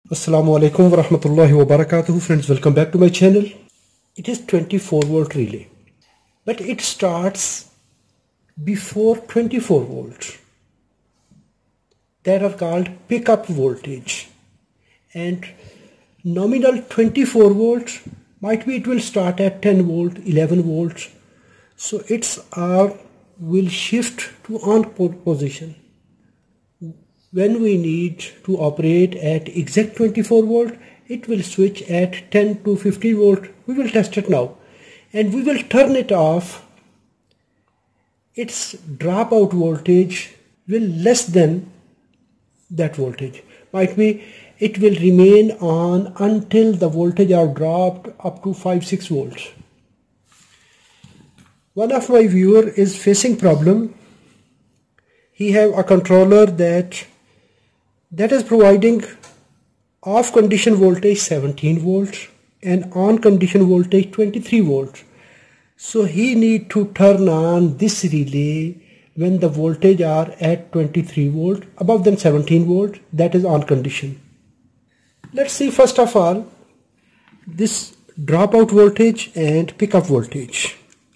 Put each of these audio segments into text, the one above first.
Assalamu alaikum wa rahmatullahi wa barakatuh. Friends, welcome back to my channel. It is 24 volt relay, but it starts before 24 volts. That are called pickup voltage, and nominal 24 volts might be it will start at 10 volt, 11 volts. So its R will shift to on position. When we need to operate at exact 24 volt, it will switch at 10 to 15 volt. We will test it now, and we will turn it off. Its dropout voltage will less than that voltage. Might be it will remain on until the voltage are dropped up to 5-6 volts. One of my viewer is facing problem. He have a controller that is providing off condition voltage 17 volts and on condition voltage 23 volts. So he need to turn on this relay when the voltage are at 23 volt, above than 17 volt, that is on condition. Let's see first of all this dropout voltage and pickup voltage.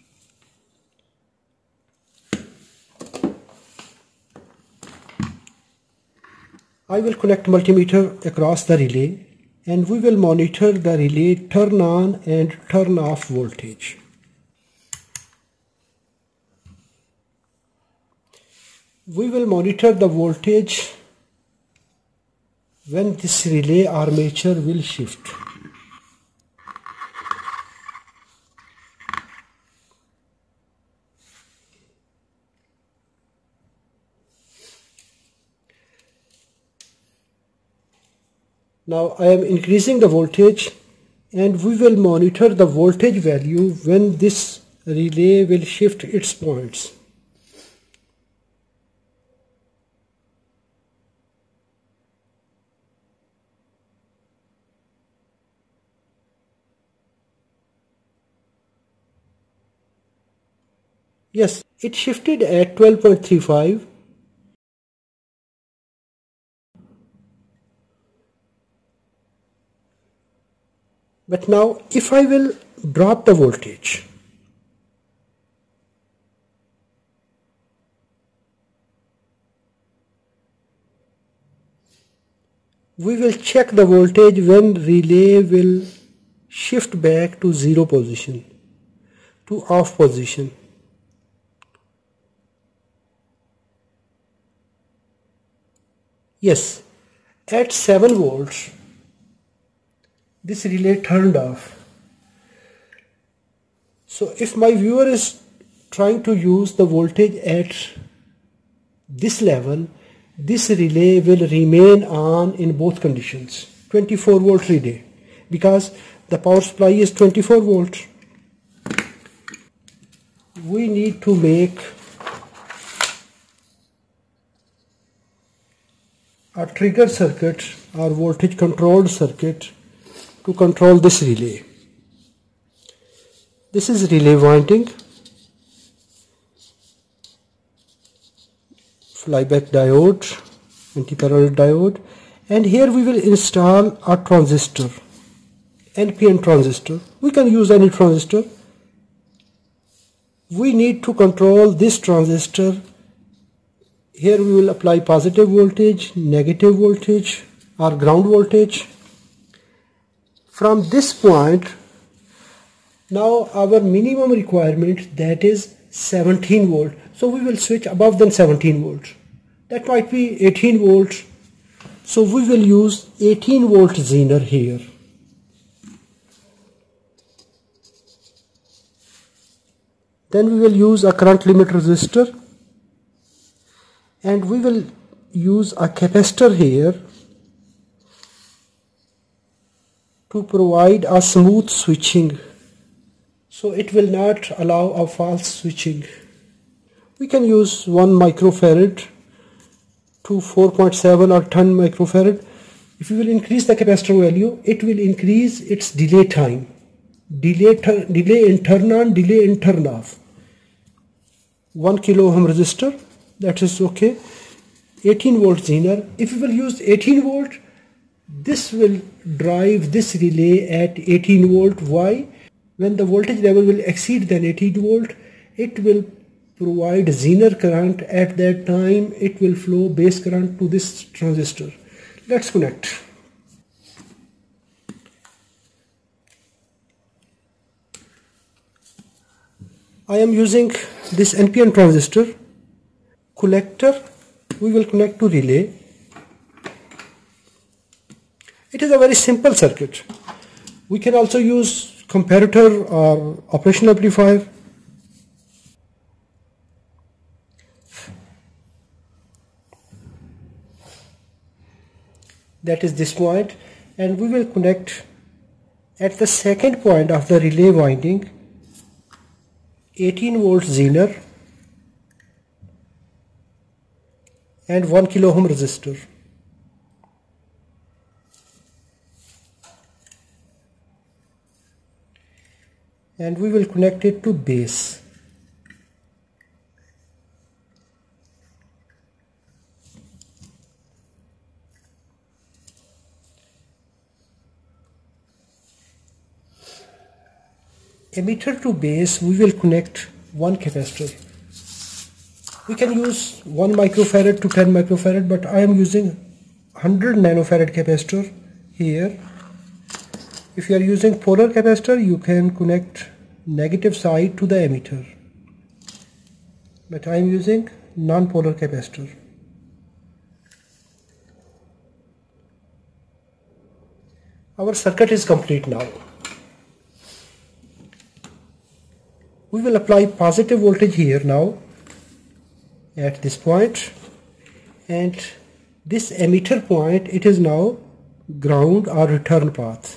I will connect multimeter across the relay, and we will monitor the relay turn on and turn off voltage. We will monitor the voltage when this relay armature will shift. Now I am increasing the voltage, and we will monitor the voltage value when this relay will shift its points. Yes, it shifted at 12.35. But now if I will drop the voltage, we will check the voltage when relay will shift back to zero position, to off position. Yes, at 7 volts this relay turned off. So if my viewer is trying to use the voltage at this level, this relay will remain on in both conditions, 24 volt relay, because the power supply is 24 volts. We need to make a trigger circuit or voltage controlled circuit to control this relay. This is relay winding, flyback diode, anti-parallel diode, and here we will install a transistor, NPN transistor. We can use any transistor. We need to control this transistor. Here we will apply positive voltage, negative voltage or ground voltage. From this point, now our minimum requirement, that is 17 volt. So we will switch above than 17 volts. That might be 18 volts. So we will use 18 volt zener here. Then we will use a current limit resistor, and we will use a capacitor here to provide a smooth switching, so it will not allow a false switching. We can use 1 microfarad to 4.7 or 10 microfarad. If we will increase the capacitor value, it will increase its delay time, delay in turn on, delay in turn off. 1 kilo ohm resistor, that is okay. 18 volt zener. If we will use 18 volt, This will drive this relay at 18 volt. Why? When the voltage level will exceed than 18 volt, it will provide Zener current. At that time, it will flow base current to this transistor. Let's connect. I am using this NPN transistor. Collector we will connect to relay. It is a very simple circuit. We can also use comparator or operational amplifier. That is this point, and we will connect at the second point of the relay winding 18 volt Zener and 1 kilo ohm resistor. And we will connect it to base. Emitter to base we will connect one capacitor. We can use 1 microfarad to 10 microfarad, but I am using 100 nanofarad capacitor here. If you are using polar capacitor, you can connect negative side to the emitter, but I am using non-polar capacitor. Our circuit is complete now. We will apply positive voltage here now at this point, and this emitter point, it is now ground or return path.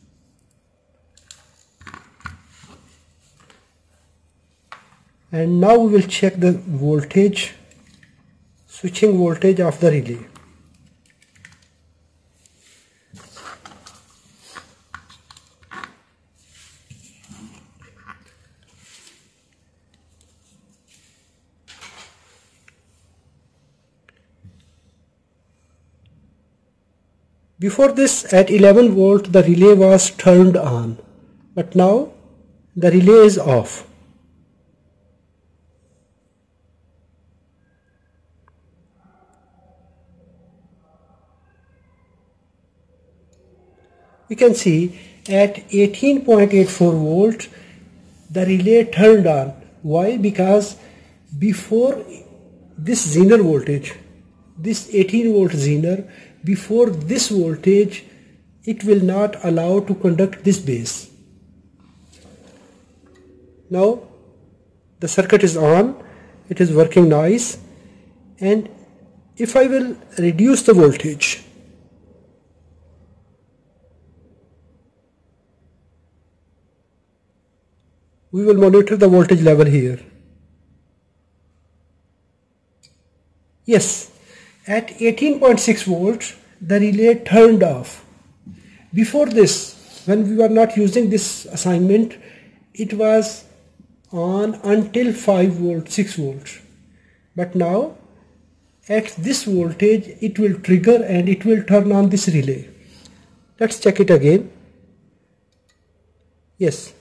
And now we will check the voltage, switching voltage of the relay. Before this, at 11 volt the relay was turned on, but now the relay is off. We can see at 18.84 volt the relay turned on. Why? Because before this Zener voltage, this 18 volt Zener, before this voltage, it will not allow to conduct this base. Now the circuit is on, it is working nice, and if I will reduce the voltage, we will monitor the voltage level here. Yes, at 18.6 volts the relay turned off. Before this, when we were not using this assignment, it was on until 5 volts, 6 volts. But now at this voltage it will trigger and it will turn on this relay. Let's check it again. Yes.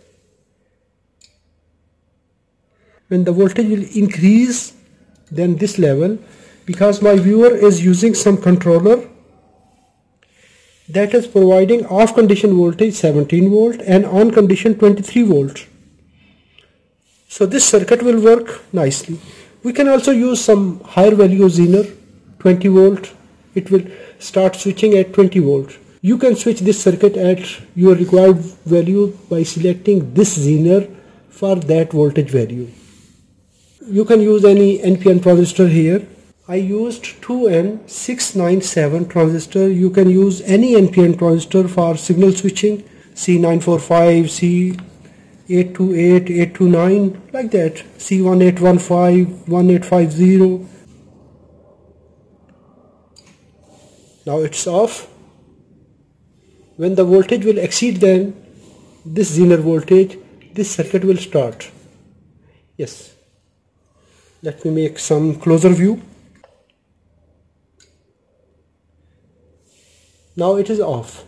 When the voltage will increase then this level, because my viewer is using some controller that is providing off condition voltage 17 volt and on condition 23 volt. So this circuit will work nicely. We can also use some higher value Zener, 20 volt. It will start switching at 20 volt. You can switch this circuit at your required value by selecting this Zener for that voltage value. You can use any NPN transistor here. I used 2N697 transistor. You can use any NPN transistor for signal switching, C945, C828, 829, like that, C1815, 1850. Now it's off. When the voltage will exceed then this Zener voltage, this circuit will start. Yes. Let me make some closer view. Now it is off.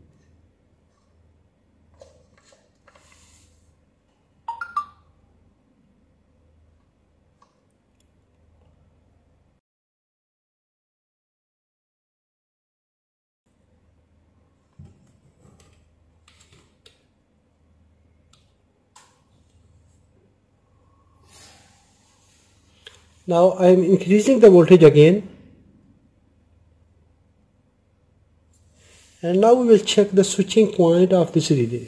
Now I am increasing the voltage again, and now we will check the switching point of this relay.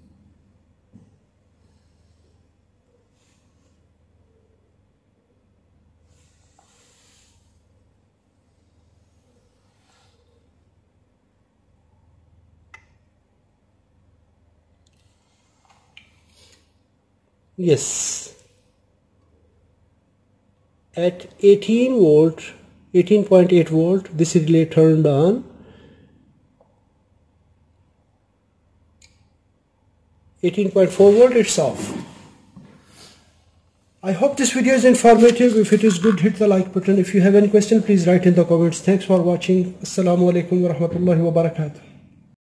Yes, at 18 volt, 18.8 volt, this relay turned on. 18.4 volt, it's off. I hope this video is informative. If it is good, hit the like button. If you have any question, please write in the comments. Thanks for watching. Assalamu alaikum wa rahmatullahi wa barakatuh.